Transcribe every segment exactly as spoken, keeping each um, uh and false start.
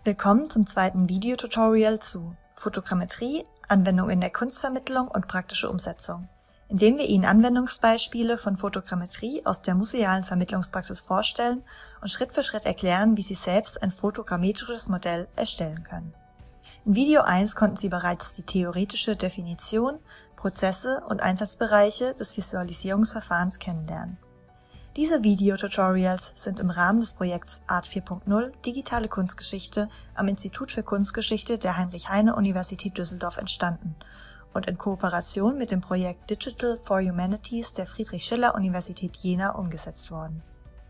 Willkommen zum zweiten Videotutorial zu Fotogrammetrie, Anwendung in der Kunstvermittlung und praktische Umsetzung, in dem wir Ihnen Anwendungsbeispiele von Fotogrammetrie aus der musealen Vermittlungspraxis vorstellen und Schritt für Schritt erklären, wie Sie selbst ein fotogrammetrisches Modell erstellen können. In Video eins konnten Sie bereits die theoretische Definition, Prozesse und Einsatzbereiche des Visualisierungsverfahrens kennenlernen. Diese Videotutorials sind im Rahmen des Projekts Art vier Punkt null Digitale Kunstgeschichte am Institut für Kunstgeschichte der Heinrich-Heine-Universität Düsseldorf entstanden und in Kooperation mit dem Projekt Digital for Humanities der Friedrich-Schiller-Universität Jena umgesetzt worden.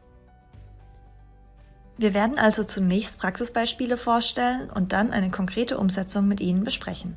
Wir werden also zunächst Praxisbeispiele vorstellen und dann eine konkrete Umsetzung mit Ihnen besprechen.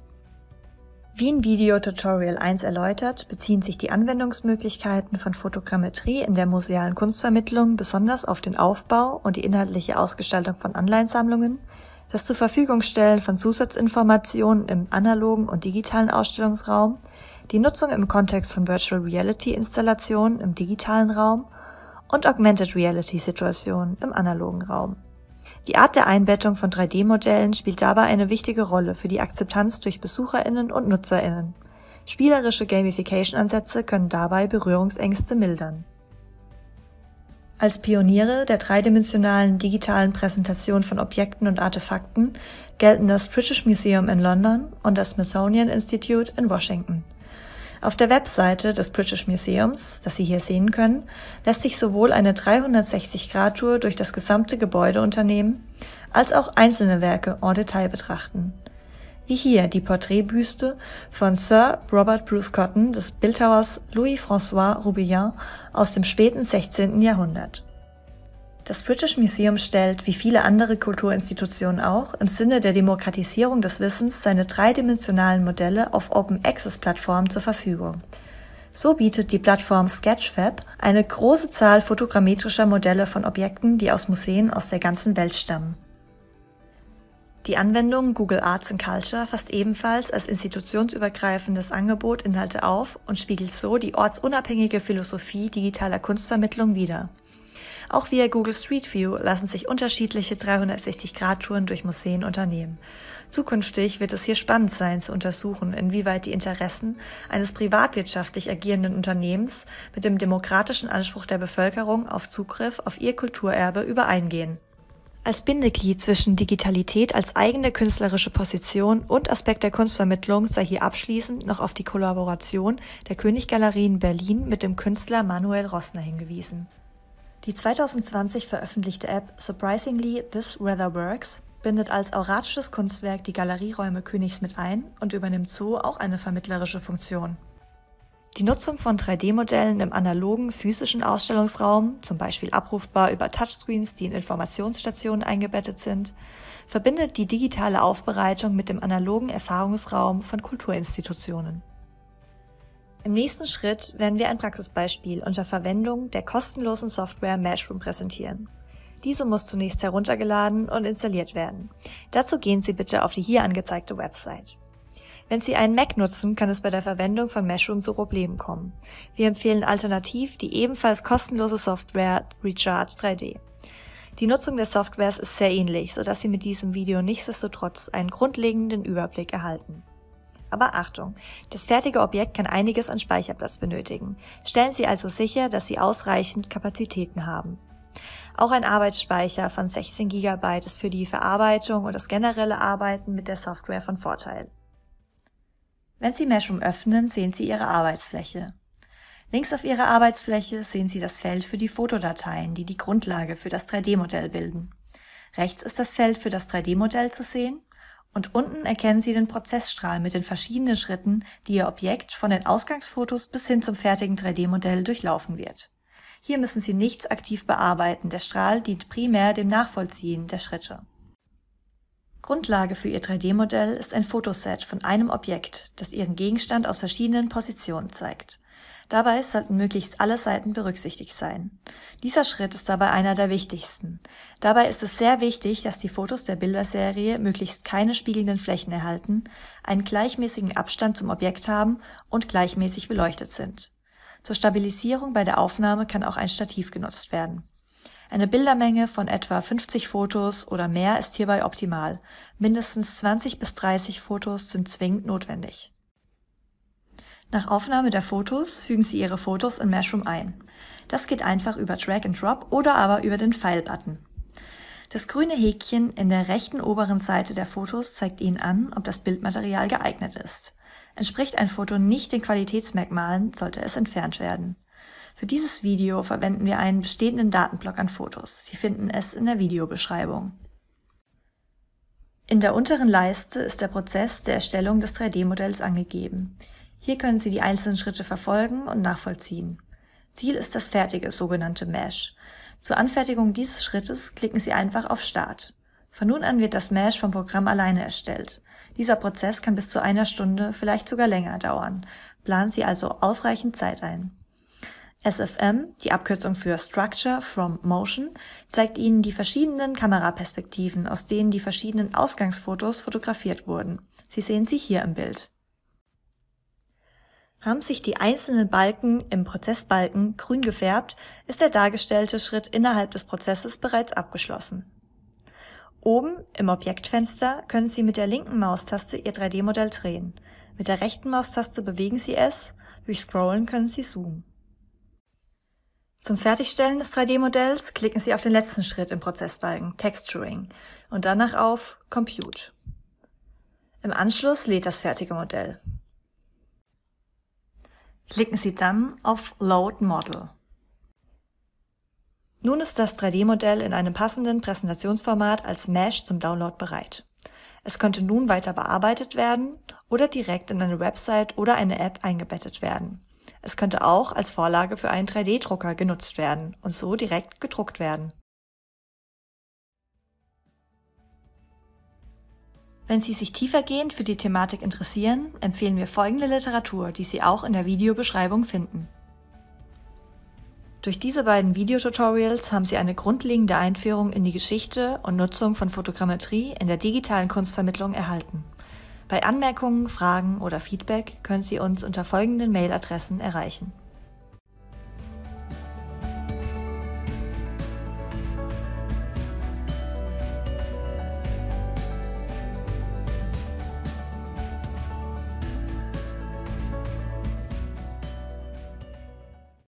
Wie in Videotutorial eins erläutert, beziehen sich die Anwendungsmöglichkeiten von Fotogrammetrie in der musealen Kunstvermittlung besonders auf den Aufbau und die inhaltliche Ausgestaltung von Anleihensammlungen, das zur Verfügungstellen von Zusatzinformationen im analogen und digitalen Ausstellungsraum, die Nutzung im Kontext von Virtual Reality Installationen im digitalen Raum und Augmented Reality Situationen im analogen Raum. Die Art der Einbettung von drei D Modellen spielt dabei eine wichtige Rolle für die Akzeptanz durch BesucherInnen und NutzerInnen. Spielerische Gamification-Ansätze können dabei Berührungsängste mildern. Als Pioniere der dreidimensionalen digitalen Präsentation von Objekten und Artefakten gelten das British Museum in London und das Smithsonian Institute in Washington. Auf der Webseite des British Museums, das Sie hier sehen können, lässt sich sowohl eine dreihundertsechzig Grad Tour durch das gesamte Gebäude unternehmen, als auch einzelne Werke en Detail betrachten. Wie hier die Porträtbüste von Sir Robert Bruce Cotton des Bildhauers Louis-François Roubillon aus dem späten sechzehnten Jahrhundert. Das British Museum stellt, wie viele andere Kulturinstitutionen auch, im Sinne der Demokratisierung des Wissens seine dreidimensionalen Modelle auf Open-Access-Plattformen zur Verfügung. So bietet die Plattform Sketchfab eine große Zahl fotogrammetrischer Modelle von Objekten, die aus Museen aus der ganzen Welt stammen. Die Anwendung Google Arts and Culture fasst ebenfalls als institutionsübergreifendes Angebot Inhalte auf und spiegelt so die ortsunabhängige Philosophie digitaler Kunstvermittlung wider. Auch via Google Street View lassen sich unterschiedliche dreihundertsechzig Grad Touren durch Museen unternehmen. Zukünftig wird es hier spannend sein zu untersuchen, inwieweit die Interessen eines privatwirtschaftlich agierenden Unternehmens mit dem demokratischen Anspruch der Bevölkerung auf Zugriff auf ihr Kulturerbe übereingehen. Als Bindeglied zwischen Digitalität als eigene künstlerische Position und Aspekt der Kunstvermittlung sei hier abschließend noch auf die Kollaboration der König-Galerien Berlin mit dem Künstler Manuel Rossner hingewiesen. Die zweitausendzwanzig veröffentlichte App Surprisingly This Weather Works bindet als auratisches Kunstwerk die Galerieräume Königs mit ein und übernimmt so auch eine vermittlerische Funktion. Die Nutzung von drei D Modellen im analogen physischen Ausstellungsraum, zum Beispiel abrufbar über Touchscreens, die in Informationsstationen eingebettet sind, verbindet die digitale Aufbereitung mit dem analogen Erfahrungsraum von Kulturinstitutionen. Im nächsten Schritt werden wir ein Praxisbeispiel unter Verwendung der kostenlosen Software Mashroom präsentieren. Diese muss zunächst heruntergeladen und installiert werden. Dazu gehen Sie bitte auf die hier angezeigte Website. Wenn Sie einen Mac nutzen, kann es bei der Verwendung von Mashroom zu Problemen kommen. Wir empfehlen alternativ die ebenfalls kostenlose Software Recharge drei D. Die Nutzung der Softwares ist sehr ähnlich, sodass Sie mit diesem Video nichtsdestotrotz einen grundlegenden Überblick erhalten. Aber Achtung, das fertige Objekt kann einiges an Speicherplatz benötigen. Stellen Sie also sicher, dass Sie ausreichend Kapazitäten haben. Auch ein Arbeitsspeicher von sechzehn Gigabyte ist für die Verarbeitung und das generelle Arbeiten mit der Software von Vorteil. Wenn Sie Mashroom öffnen, sehen Sie Ihre Arbeitsfläche. Links auf Ihrer Arbeitsfläche sehen Sie das Feld für die Fotodateien, die die Grundlage für das drei D Modell bilden. Rechts ist das Feld für das drei D Modell zu sehen. Und unten erkennen Sie den Prozessstrahl mit den verschiedenen Schritten, die Ihr Objekt von den Ausgangsfotos bis hin zum fertigen drei D Modell durchlaufen wird. Hier müssen Sie nichts aktiv bearbeiten, der Strahl dient primär dem Nachvollziehen der Schritte. Grundlage für Ihr drei D Modell ist ein Fotoset von einem Objekt, das Ihren Gegenstand aus verschiedenen Positionen zeigt. Dabei sollten möglichst alle Seiten berücksichtigt sein. Dieser Schritt ist dabei einer der wichtigsten. Dabei ist es sehr wichtig, dass die Fotos der Bilderserie möglichst keine spiegelnden Flächen erhalten, einen gleichmäßigen Abstand zum Objekt haben und gleichmäßig beleuchtet sind. Zur Stabilisierung bei der Aufnahme kann auch ein Stativ genutzt werden. Eine Bildermenge von etwa fünfzig Fotos oder mehr ist hierbei optimal. Mindestens zwanzig bis dreißig Fotos sind zwingend notwendig. Nach Aufnahme der Fotos fügen Sie Ihre Fotos in Mashroom ein. Das geht einfach über Drag and Drop oder aber über den File-Button. Das grüne Häkchen in der rechten oberen Seite der Fotos zeigt Ihnen an, ob das Bildmaterial geeignet ist. Entspricht ein Foto nicht den Qualitätsmerkmalen, sollte es entfernt werden. Für dieses Video verwenden wir einen bestehenden Datenblock an Fotos. Sie finden es in der Videobeschreibung. In der unteren Leiste ist der Prozess der Erstellung des drei D Modells angegeben. Hier können Sie die einzelnen Schritte verfolgen und nachvollziehen. Ziel ist das fertige, sogenannte Mesh. Zur Anfertigung dieses Schrittes klicken Sie einfach auf Start. Von nun an wird das Mesh vom Programm alleine erstellt. Dieser Prozess kann bis zu einer Stunde, vielleicht sogar länger dauern. Planen Sie also ausreichend Zeit ein. S F M, die Abkürzung für Structure from Motion, zeigt Ihnen die verschiedenen Kameraperspektiven, aus denen die verschiedenen Ausgangsfotos fotografiert wurden. Sie sehen sie hier im Bild. Haben sich die einzelnen Balken im Prozessbalken grün gefärbt, ist der dargestellte Schritt innerhalb des Prozesses bereits abgeschlossen. Oben im Objektfenster können Sie mit der linken Maustaste Ihr drei D Modell drehen. Mit der rechten Maustaste bewegen Sie es, durch Scrollen können Sie zoomen. Zum Fertigstellen des drei D Modells klicken Sie auf den letzten Schritt im Prozessbalken, Texturing, und danach auf Compute. Im Anschluss lädt das fertige Modell. Klicken Sie dann auf Load Model. Nun ist das drei D Modell in einem passenden Präsentationsformat als Mesh zum Download bereit. Es könnte nun weiter bearbeitet werden oder direkt in eine Website oder eine App eingebettet werden. Es könnte auch als Vorlage für einen drei D Drucker genutzt werden und so direkt gedruckt werden. Wenn Sie sich tiefergehend für die Thematik interessieren, empfehlen wir folgende Literatur, die Sie auch in der Videobeschreibung finden. Durch diese beiden Videotutorials haben Sie eine grundlegende Einführung in die Geschichte und Nutzung von Fotogrammetrie in der digitalen Kunstvermittlung erhalten. Bei Anmerkungen, Fragen oder Feedback können Sie uns unter folgenden Mailadressen erreichen.